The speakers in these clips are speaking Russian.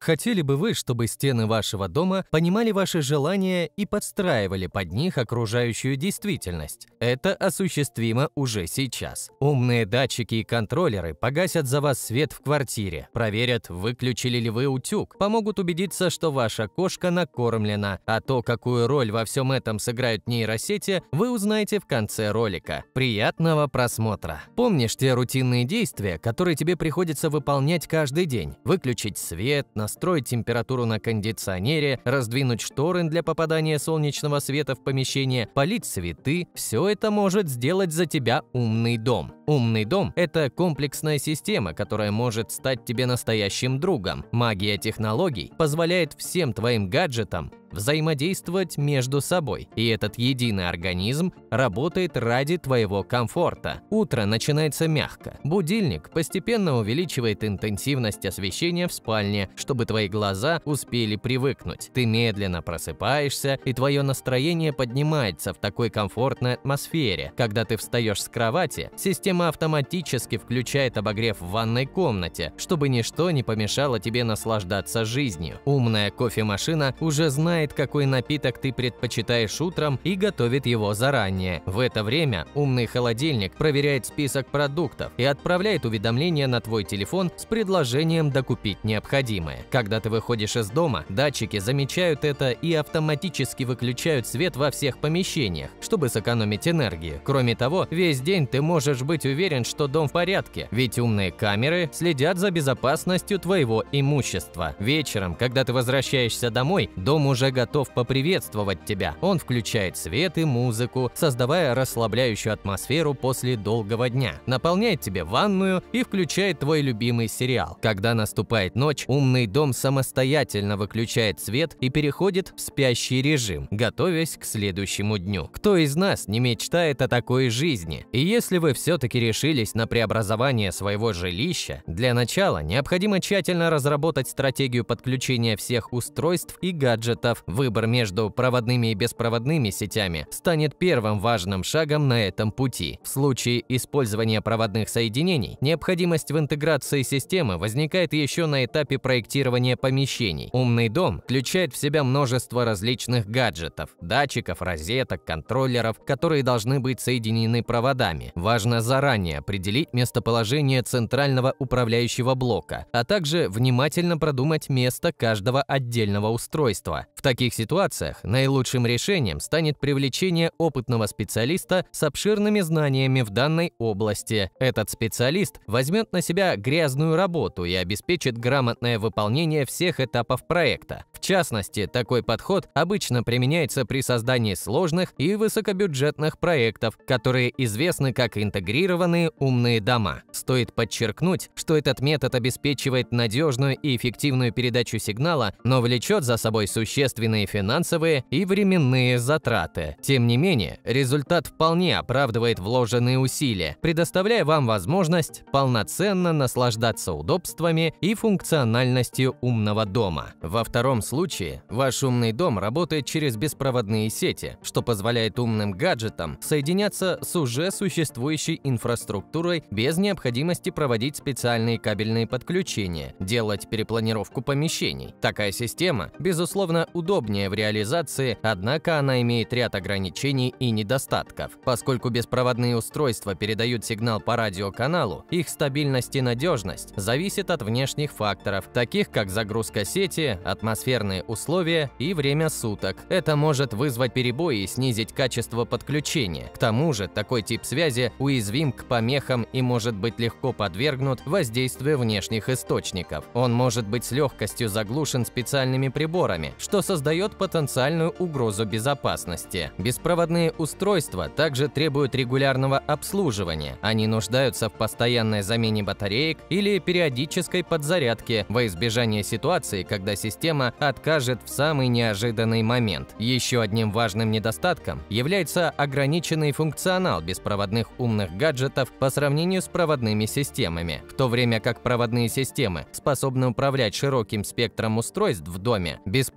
Хотели бы вы, чтобы стены вашего дома понимали ваши желания и подстраивали под них окружающую действительность? Это осуществимо уже сейчас. Умные датчики и контроллеры погасят за вас свет в квартире, проверят, выключили ли вы утюг, помогут убедиться, что ваша кошка накормлена, а то, какую роль во всем этом сыграют нейросети, вы узнаете в конце ролика. Приятного просмотра! Помнишь те рутинные действия, которые тебе приходится выполнять каждый день? Выключить свет, настроить температуру на кондиционере, раздвинуть шторы для попадания солнечного света в помещение, полить цветы – все это может сделать за тебя умный дом. Умный дом – это комплексная система, которая может стать тебе настоящим другом. Магия технологий позволяет всем твоим гаджетам взаимодействовать между собой, и этот единый организм работает ради твоего комфорта. Утро начинается мягко. Будильник постепенно увеличивает интенсивность освещения в спальне, чтобы твои глаза успели привыкнуть. Ты медленно просыпаешься, и твое настроение поднимается в такой комфортной атмосфере. Когда ты встаешь с кровати, система автоматически включает обогрев в ванной комнате, чтобы ничто не помешало тебе наслаждаться жизнью. Умная кофемашина уже знает, какой напиток ты предпочитаешь утром, и готовит его заранее. В это время умный холодильник проверяет список продуктов и отправляет уведомления на твой телефон с предложением докупить необходимое. Когда ты выходишь из дома, датчики замечают это и автоматически выключают свет во всех помещениях, чтобы сэкономить энергию. Кроме того, весь день ты можешь быть уверен, что дом в порядке, ведь умные камеры следят за безопасностью твоего имущества. Вечером, когда ты возвращаешься домой, дом уже готов поприветствовать тебя. Он включает свет и музыку, создавая расслабляющую атмосферу после долгого дня, наполняет тебе ванную и включает твой любимый сериал. Когда наступает ночь, умный дом самостоятельно выключает свет и переходит в спящий режим, готовясь к следующему дню. Кто из нас не мечтает о такой жизни? И если вы все-таки решились на преобразование своего жилища, для начала необходимо тщательно разработать стратегию подключения всех устройств и гаджетов. Выбор между проводными и беспроводными сетями станет первым важным шагом на этом пути. В случае использования проводных соединений, необходимость в интеграции системы возникает еще на этапе проектирования помещений. Умный дом включает в себя множество различных гаджетов, датчиков, розеток, контроллеров, которые должны быть соединены проводами. Важно заранее определить местоположение центрального управляющего блока, а также внимательно продумать место каждого отдельного устройства. В таких ситуациях наилучшим решением станет привлечение опытного специалиста с обширными знаниями в данной области. Этот специалист возьмет на себя грязную работу и обеспечит грамотное выполнение всех этапов проекта. В частности, такой подход обычно применяется при создании сложных и высокобюджетных проектов, которые известны как интегрированные умные дома. Стоит подчеркнуть, что этот метод обеспечивает надежную и эффективную передачу сигнала, но влечет за собой существенные финансовые и временные затраты. Тем не менее, результат вполне оправдывает вложенные усилия, предоставляя вам возможность полноценно наслаждаться удобствами и функциональностью умного дома. Во втором случае, ваш умный дом работает через беспроводные сети, что позволяет умным гаджетам соединяться с уже существующей инфраструктурой без необходимости проводить специальные кабельные подключения, делать перепланировку помещений. Такая система, безусловно, удобнее в реализации, однако она имеет ряд ограничений и недостатков. Поскольку беспроводные устройства передают сигнал по радиоканалу, их стабильность и надежность зависит от внешних факторов, таких как загрузка сети, атмосферные условия и время суток. Это может вызвать перебои и снизить качество подключения. К тому же, такой тип связи уязвим к помехам и может быть легко подвергнут воздействию внешних источников. Он может быть с легкостью заглушен специальными приборами, что создает потенциальную угрозу безопасности. Беспроводные устройства также требуют регулярного обслуживания. Они нуждаются в постоянной замене батареек или периодической подзарядке во избежание ситуации, когда система откажет в самый неожиданный момент. Еще одним важным недостатком является ограниченный функционал беспроводных умных гаджетов по сравнению с проводными системами. В то время как проводные системы способны управлять широким спектром устройств в доме, беспроводные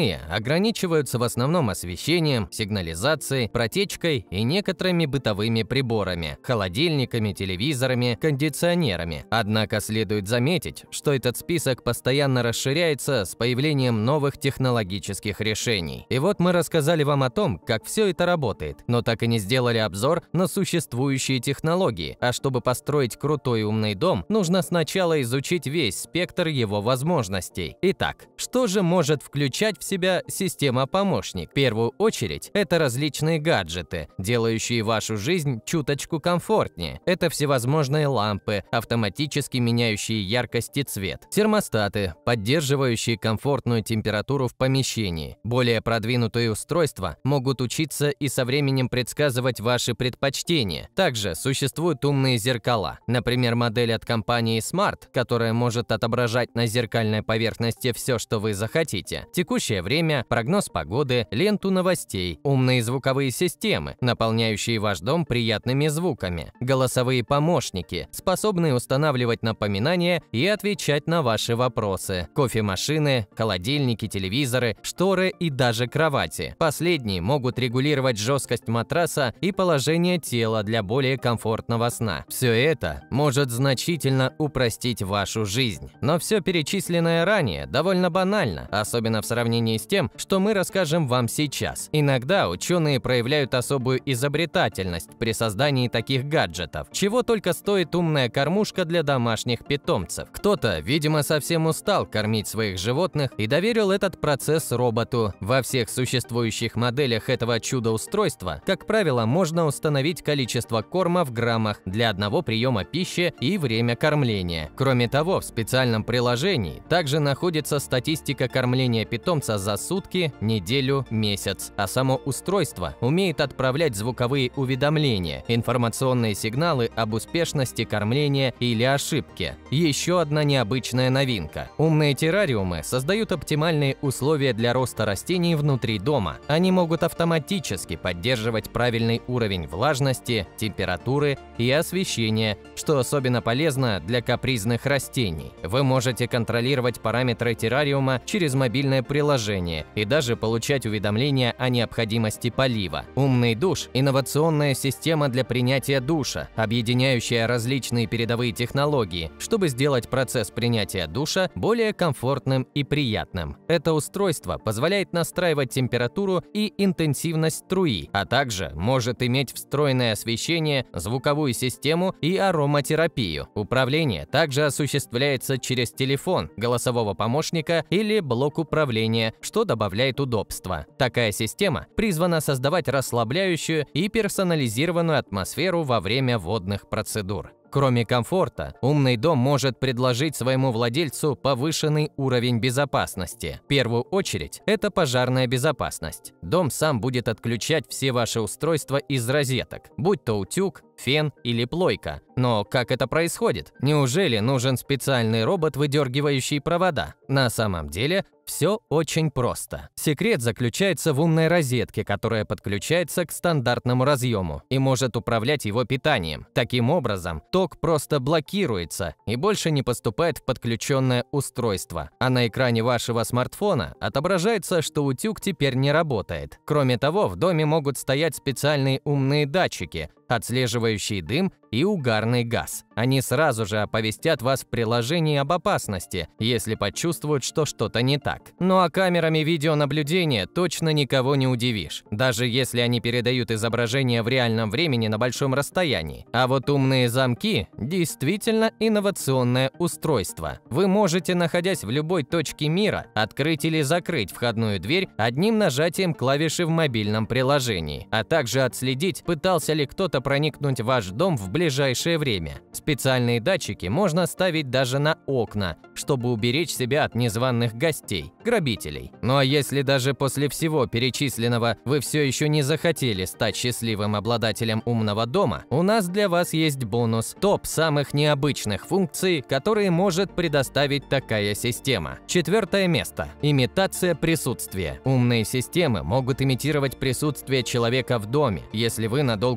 Остальные ограничиваются в основном освещением, сигнализацией, протечкой и некоторыми бытовыми приборами – холодильниками, телевизорами, кондиционерами. Однако следует заметить, что этот список постоянно расширяется с появлением новых технологических решений. И вот мы рассказали вам о том, как все это работает, но так и не сделали обзор на существующие технологии. А чтобы построить крутой умный дом, нужно сначала изучить весь спектр его возможностей. Итак, что же может включать в себя система-помощник? В первую очередь, это различные гаджеты, делающие вашу жизнь чуточку комфортнее. Это всевозможные лампы, автоматически меняющие яркость и цвет, термостаты, поддерживающие комфортную температуру в помещении. Более продвинутые устройства могут учиться и со временем предсказывать ваши предпочтения. Также существуют умные зеркала. Например, модель от компании Smart, которая может отображать на зеркальной поверхности все, что вы захотите. Текущее время, прогноз погоды, ленту новостей, умные звуковые системы, наполняющие ваш дом приятными звуками, голосовые помощники, способные устанавливать напоминания и отвечать на ваши вопросы, кофемашины, холодильники, телевизоры, шторы и даже кровати. Последние могут регулировать жесткость матраса и положение тела для более комфортного сна. Все это может значительно упростить вашу жизнь. Но все перечисленное ранее довольно банально, особенно в сравнении с тем, что мы расскажем вам сейчас. Иногда ученые проявляют особую изобретательность при создании таких гаджетов. Чего только стоит умная кормушка для домашних питомцев. Кто-то, видимо, совсем устал кормить своих животных и доверил этот процесс роботу. Во всех существующих моделях этого чудо-устройства, как правило, можно установить количество корма в граммах для одного приема пищи и время кормления. Кроме того, в специальном приложении также находится статистика кормления питомца за сутки, неделю, месяц, а само устройство умеет отправлять звуковые уведомления, информационные сигналы об успешности кормления или ошибке. Еще одна необычная новинка. Умные террариумы создают оптимальные условия для роста растений внутри дома. Они могут автоматически поддерживать правильный уровень влажности, температуры и освещения, что особенно полезно для капризных растений. Вы можете контролировать параметры террариума через мобильное приложение и даже получать уведомления о необходимости полива. Умный душ – инновационная система для принятия душа, объединяющая различные передовые технологии, чтобы сделать процесс принятия душа более комфортным и приятным. Это устройство позволяет настраивать температуру и интенсивность струи, а также может иметь встроенное освещение, звуковую систему и ароматерапию. Управление также осуществляется через телефон, голосового помощника или блок управления, что добавляет удобства. Такая система призвана создавать расслабляющую и персонализированную атмосферу во время водных процедур. Кроме комфорта, умный дом может предложить своему владельцу повышенный уровень безопасности. В первую очередь, это пожарная безопасность. Дом сам будет отключать все ваши устройства из розеток, будь то утюг, фен или плойка. Но как это происходит? Неужели нужен специальный робот, выдергивающий провода? На самом деле, все очень просто. Секрет заключается в умной розетке, которая подключается к стандартному разъему и может управлять его питанием. Таким образом, ток просто блокируется и больше не поступает в подключенное устройство. А на экране вашего смартфона отображается, что утюг теперь не работает. Кроме того, в доме могут стоять специальные умные датчики, отслеживающие дым и угарный газ. Они сразу же оповестят вас в приложении об опасности, если почувствуют, что что-то не так. Ну а камерами видеонаблюдения точно никого не удивишь, даже если они передают изображение в реальном времени на большом расстоянии. А вот умные замки действительно инновационное устройство. Вы можете, находясь в любой точке мира, открыть или закрыть входную дверь одним нажатием клавиши в мобильном приложении, а также отследить, пытался ли кто-то проникнуть в ваш дом в ближайшее время. Специальные датчики можно ставить даже на окна, чтобы уберечь себя от незваных гостей, грабителей. Ну а если даже после всего перечисленного вы все еще не захотели стать счастливым обладателем умного дома, у нас для вас есть бонус – топ самых необычных функций, которые может предоставить такая система. 4 место. Имитация присутствия. Умные системы могут имитировать присутствие человека в доме. Если вы надолго уехали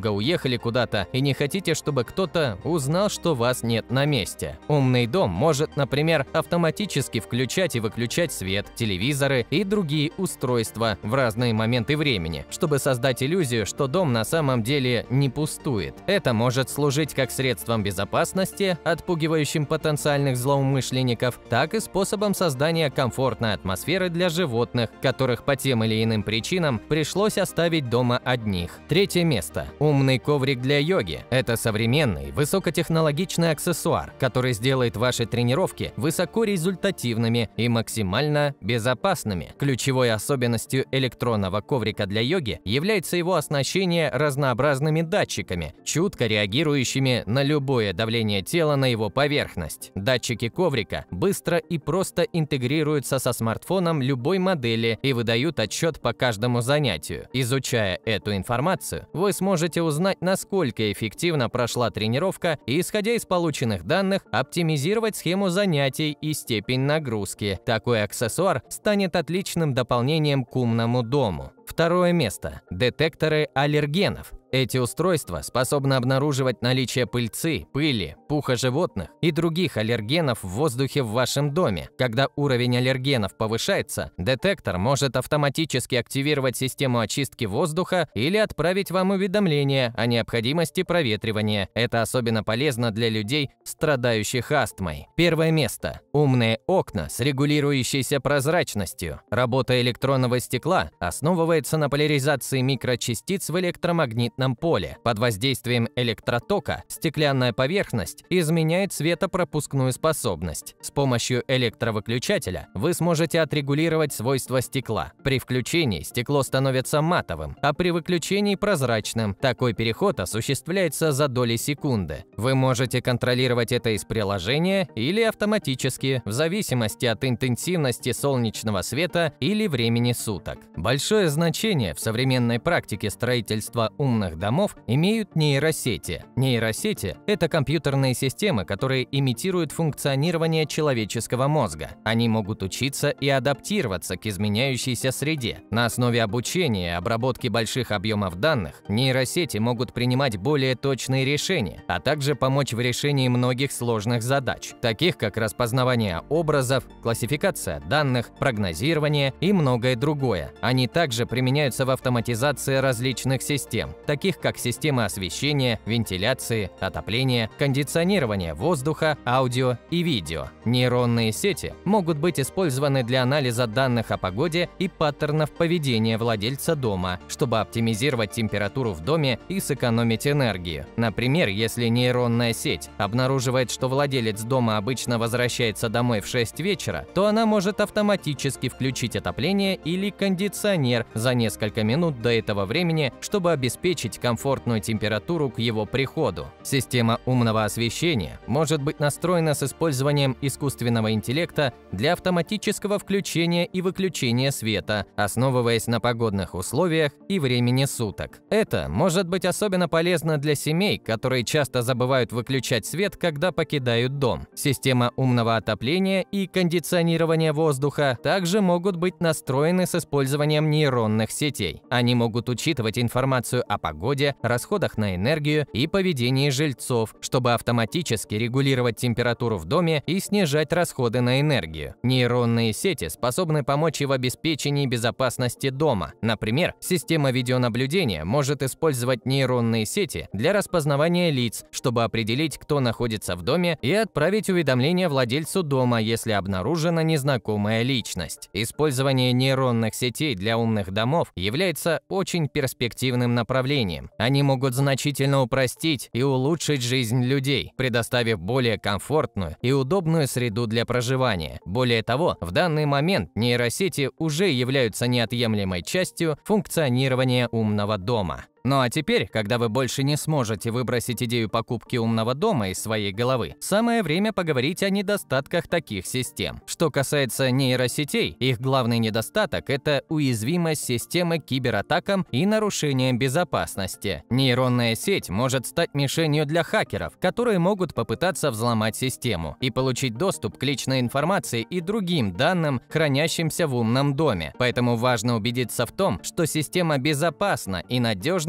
уехали куда-то и не хотите, чтобы кто-то узнал, что вас нет на месте. Умный дом может, например, автоматически включать и выключать свет, телевизоры и другие устройства в разные моменты времени, чтобы создать иллюзию, что дом на самом деле не пустует. Это может служить как средством безопасности, отпугивающим потенциальных злоумышленников, так и способом создания комфортной атмосферы для животных, которых по тем или иным причинам пришлось оставить дома одних. Третье место. Умный коврик для йоги. Это современный, высокотехнологичный аксессуар, который сделает ваши тренировки высокорезультативными и максимально безопасными. Ключевой особенностью электронного коврика для йоги является его оснащение разнообразными датчиками, чутко реагирующими на любое давление тела на его поверхность. Датчики коврика быстро и просто интегрируются со смартфоном любой модели и выдают отчет по каждому занятию. Изучая эту информацию, вы сможете узнать, насколько эффективно прошла тренировка и, исходя из полученных данных, оптимизировать схему занятий и степень нагрузки. Такой аксессуар станет отличным дополнением к умному дому. Второе место. Детекторы аллергенов. Эти устройства способны обнаруживать наличие пыльцы, пыли, пуха животных и других аллергенов в воздухе в вашем доме. Когда уровень аллергенов повышается, детектор может автоматически активировать систему очистки воздуха или отправить вам уведомление о необходимости проветривания. Это особенно полезно для людей, страдающих астмой. Первое место. Умные окна с регулирующейся прозрачностью. Работа электронного стекла основывается на поляризации микрочастиц в электромагнитном поле. Под воздействием электротока стеклянная поверхность изменяет светопропускную способность. С помощью электровыключателя вы сможете отрегулировать свойства стекла. При включении стекло становится матовым, а при выключении прозрачным. Такой переход осуществляется за доли секунды. Вы можете контролировать это из приложения или автоматически, в зависимости от интенсивности солнечного света или времени суток. Большое значение в современной практике строительства умных домов имеют нейросети. Нейросети – это компьютерные системы, которые имитируют функционирование человеческого мозга. Они могут учиться и адаптироваться к изменяющейся среде. На основе обучения и обработки больших объемов данных нейросети могут принимать более точные решения, а также помочь в решении многих сложных задач, таких как распознавание образов, классификация данных, прогнозирование и многое другое. Они также применяются в автоматизации различных систем, таких как системы освещения, вентиляции, отопления, кондиционирования воздуха, аудио и видео. Нейронные сети могут быть использованы для анализа данных о погоде и паттернов поведения владельца дома, чтобы оптимизировать температуру в доме и сэкономить энергию. Например, если нейронная сеть обнаруживает, что владелец дома обычно возвращается домой в 6 вечера, то она может автоматически включить отопление или кондиционер за несколько минут до этого времени, чтобы обеспечить комфортную температуру к его приходу. Система умного освещения может быть настроена с использованием искусственного интеллекта для автоматического включения и выключения света, основываясь на погодных условиях и времени суток. Это может быть особенно полезно для семей, которые часто забывают выключать свет, когда покидают дом. Система умного отопления и кондиционирования воздуха также могут быть настроены с использованием нейронных сетей. Они могут учитывать информацию о погоде, расходах на энергию и поведении жильцов, чтобы автоматически регулировать температуру в доме и снижать расходы на энергию. Нейронные сети способны помочь и в обеспечении безопасности дома. Например, система видеонаблюдения может использовать нейронные сети для распознавания лиц, чтобы определить, кто находится в доме, и отправить уведомление владельцу дома, если обнаружена незнакомая личность. Использование нейронных сетей для умных домов является очень перспективным направлением. Они могут значительно упростить и улучшить жизнь людей, предоставив более комфортную и удобную среду для проживания. Более того, в данный момент нейросети уже являются неотъемлемой частью функционирования умного дома. Ну а теперь, когда вы больше не сможете выбросить идею покупки умного дома из своей головы, самое время поговорить о недостатках таких систем. Что касается нейросетей, их главный недостаток – это уязвимость системы к кибератакам и нарушениям безопасности. Нейронная сеть может стать мишенью для хакеров, которые могут попытаться взломать систему и получить доступ к личной информации и другим данным, хранящимся в умном доме. Поэтому важно убедиться в том, что система безопасна и надежно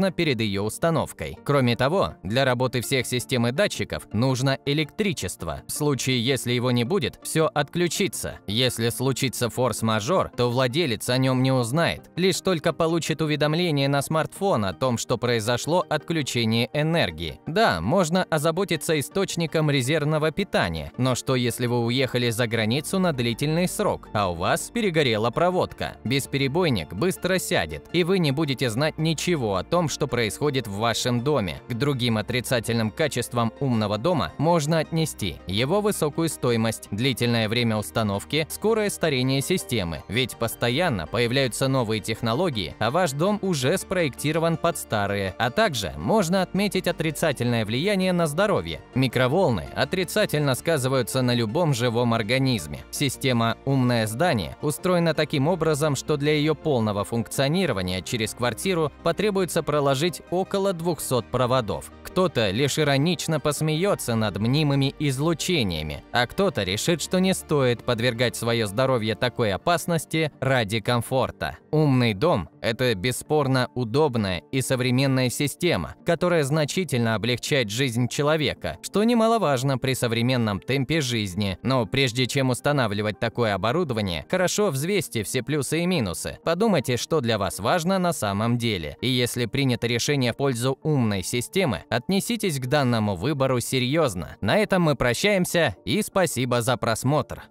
нужно перед ее установкой. Кроме того, для работы всех систем и датчиков нужно электричество. В случае, если его не будет, все отключится. Если случится форс-мажор, то владелец о нем не узнает, лишь только получит уведомление на смартфон о том, что произошло отключение энергии. Да, можно озаботиться источником резервного питания, но что если вы уехали за границу на длительный срок, а у вас перегорела проводка? Бесперебойник быстро сядет, и вы не будете знать ничего о том, что происходит в вашем доме. К другим отрицательным качествам умного дома можно отнести его высокую стоимость, длительное время установки, скорое старение системы, ведь постоянно появляются новые технологии, а ваш дом уже спроектирован под старые. А также можно отметить отрицательное влияние на здоровье. Микроволны отрицательно сказываются на любом живом организме. Система «Умное здание» устроена таким образом, что для ее полного функционирования через квартиру потребуется проложить около 200 проводов. Кто-то лишь иронично посмеется над мнимыми излучениями, а кто-то решит, что не стоит подвергать свое здоровье такой опасности ради комфорта. Умный дом – это бесспорно удобная и современная система, которая значительно облегчает жизнь человека, что немаловажно при современном темпе жизни. Но прежде чем устанавливать такое оборудование, хорошо взвесьте все плюсы и минусы. Подумайте, что для вас важно на самом деле. И если принято решение в пользу умной системы, отнеситесь к данному выбору серьезно. На этом мы прощаемся и спасибо за просмотр.